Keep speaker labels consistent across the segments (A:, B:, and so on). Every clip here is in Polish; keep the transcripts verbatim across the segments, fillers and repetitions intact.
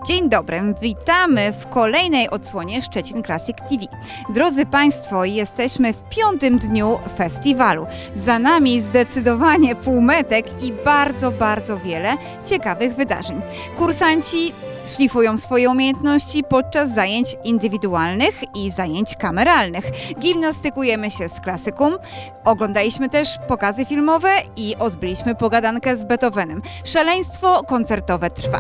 A: Dzień dobry, witamy w kolejnej odsłonie Szczecin Classic T V. Drodzy Państwo, jesteśmy w piątym dniu festiwalu. Za nami zdecydowanie półmetek i bardzo, bardzo wiele ciekawych wydarzeń. Kursanci szlifują swoje umiejętności podczas zajęć indywidualnych i zajęć kameralnych. Gimnastykujemy się z klasykum, oglądaliśmy też pokazy filmowe i odbyliśmy pogadankę z Beethovenem. Szaleństwo koncertowe trwa.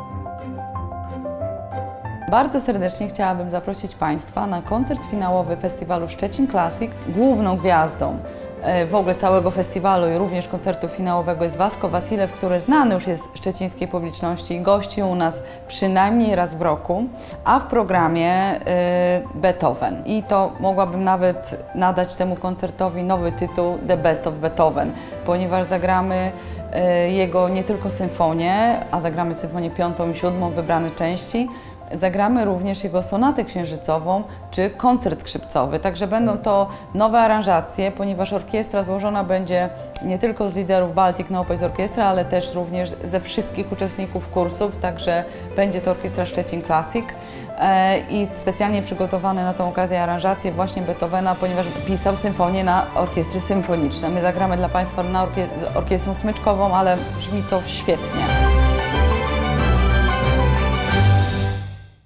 B: Bardzo serdecznie chciałabym zaprosić Państwa na koncert finałowy festiwalu Szczecin Classic. Główną gwiazdą w ogóle całego festiwalu i również koncertu finałowego jest Wasko Wasilew, który znany już jest szczecińskiej publiczności i gości u nas przynajmniej raz w roku, a w programie Beethoven. I to mogłabym nawet nadać temu koncertowi nowy tytuł The Best of Beethoven, ponieważ zagramy jego nie tylko symfonię, a zagramy symfonię piątą i siódmą, wybrane części. Zagramy również jego sonatę księżycową czy koncert skrzypcowy, także będą to nowe aranżacje, ponieważ orkiestra złożona będzie nie tylko z liderów Baltic Noise Orchestra, ale też również ze wszystkich uczestników kursów, także będzie to orkiestra Szczecin Classic i specjalnie przygotowane na tą okazję aranżacje właśnie Beethovena, ponieważ pisał symfonię na orkiestry symfoniczne. My zagramy dla Państwa na orkiestrą smyczkową, ale brzmi to świetnie.